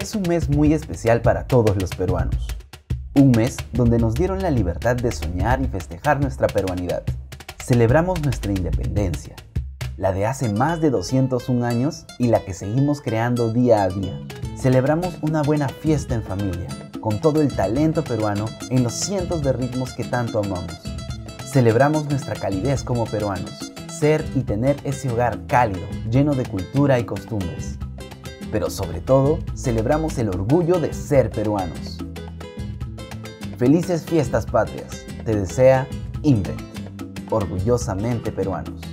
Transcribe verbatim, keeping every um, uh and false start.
es un mes muy especial para todos los peruanos. Un mes donde nos dieron la libertad de soñar y festejar nuestra peruanidad. Celebramos nuestra independencia, la de hace más de doscientos un años y la que seguimos creando día a día. Celebramos una buena fiesta en familia, con todo el talento peruano en los cientos de ritmos que tanto amamos. Celebramos nuestra calidez como peruanos, ser y tener ese hogar cálido, lleno de cultura y costumbres. Pero sobre todo, celebramos el orgullo de ser peruanos. Felices fiestas patrias, te desea Invent, orgullosamente peruanos.